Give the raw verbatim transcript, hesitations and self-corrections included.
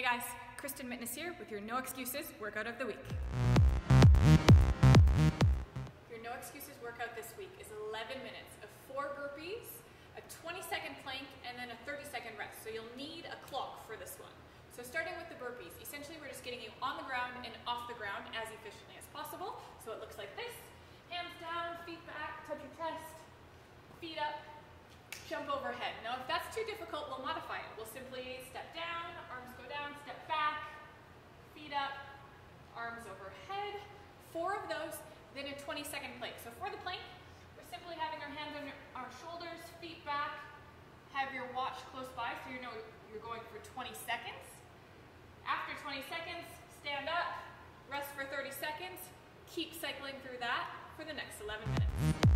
guys, Kristen Mitness here with your No Excuses workout of the week. Your No Excuses workout this week is eleven minutes of four burpees, a twenty second plank, and then a thirty second rest. So you'll need a clock for this one. So starting with the burpees, essentially we're just getting you on the ground and off the ground as efficiently as possible. So it looks like this: hands down, feet back, touch your chest, feet up, jump overhead. Now if that's too difficult, we'll modify it. We'll simply step down, arms go down, step back, feet up, arms overhead. Four of those, then a twenty second plank. So for the plank, we're simply having our hands under our shoulders, feet back, have your watch close by so you know you're going for twenty seconds. After twenty seconds, stand up, rest for thirty seconds, keep cycling through that for the next eleven minutes.